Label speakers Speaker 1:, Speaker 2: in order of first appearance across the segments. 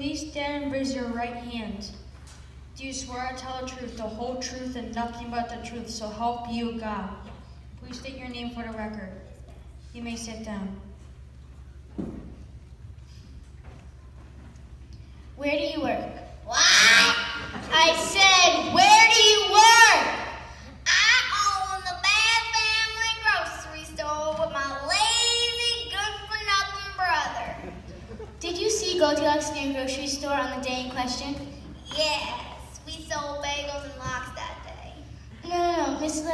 Speaker 1: Please stand and raise your right hand. Do you swear to tell the truth, the whole truth, and nothing but the truth, so help you God? Please state your name for the record. You may sit down.
Speaker 2: Where do you work? What? I said, where do you work?
Speaker 3: I own the Bad Family Grocery Store with my lazy, good-for-nothing brother.
Speaker 2: Did you see Goldilocks in your grocery store on the day in question?
Speaker 3: Yes, we sold bagels and lox that day.
Speaker 2: No, Miss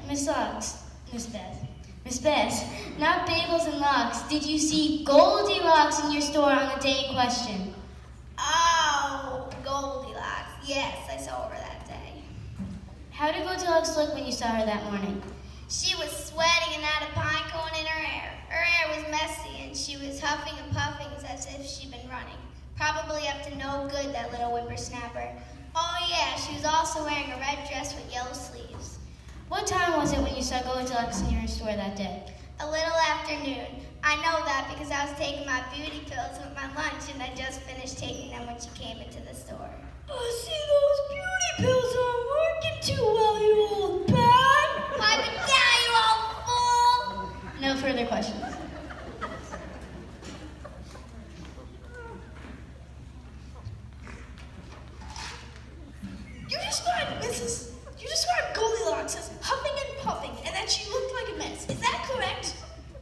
Speaker 2: Bess, not bagels and lox. Did you see Goldilocks in your store on the day in question?
Speaker 3: Oh, Goldilocks. Yes, I saw her that day.
Speaker 2: How did Goldilocks look when you saw her that morning?
Speaker 3: She was sweating and had a pine cone in her hair. Her hair was messy and she was huffing and puffing as if she'd been running. Probably up to no good, that little whippersnapper. Oh yeah, she was also wearing a red dress with yellow sleeves.
Speaker 2: What time was it when you saw Goldilocks in your store that day?
Speaker 3: A little after noon. I know that because I was taking my beauty pills with my lunch and I just finished taking them when she came into the store.
Speaker 1: I see those beauty pills aren't working too well, you old bat.
Speaker 3: Pipe it down, you old fool!
Speaker 2: No further questions.
Speaker 4: You described Goldilocks as huffing and puffing and that she looked like a mess. Is that correct?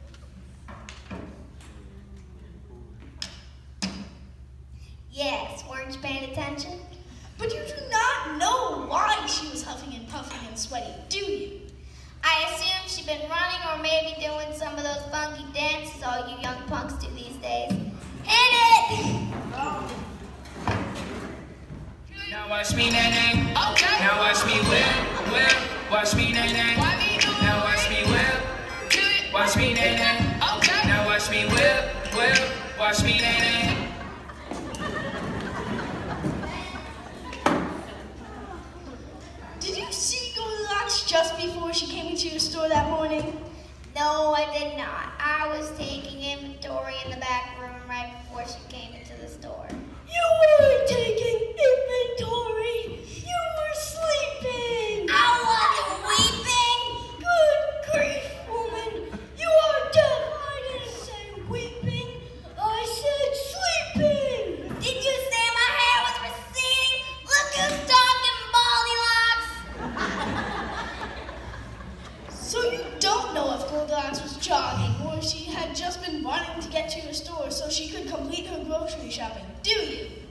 Speaker 3: Yes, weren't you paying attention?
Speaker 4: But you do not know why she was huffing and puffing and sweating, do you?
Speaker 3: I assume she'd been running or maybe doing some of those funky dances all you young punks do these days. Hit it!
Speaker 5: Now watch me, nay-nay. Okay. Now watch me whip. Watch me, nay-nay. Now watch me whip. Watch me, nay-nay. Okay. Now watch me whip. Watch me, nay-nay.
Speaker 4: Did you see Goldilocks just before she came into your store that morning?
Speaker 3: No, I did not. I was taking inventory in the back room right before she came into the store.
Speaker 4: You weren't taking inventory. You were sleeping.
Speaker 3: I wasn't weeping.
Speaker 4: Good grief, woman. You are deaf. I didn't say weeping. I said sleeping.
Speaker 3: Did you say my hair was receding? Look who's talking, Goldilocks.
Speaker 4: So you don't know if Goldilocks was jogging or if she had just been running to get to your store so she could complete her grocery shopping, do you?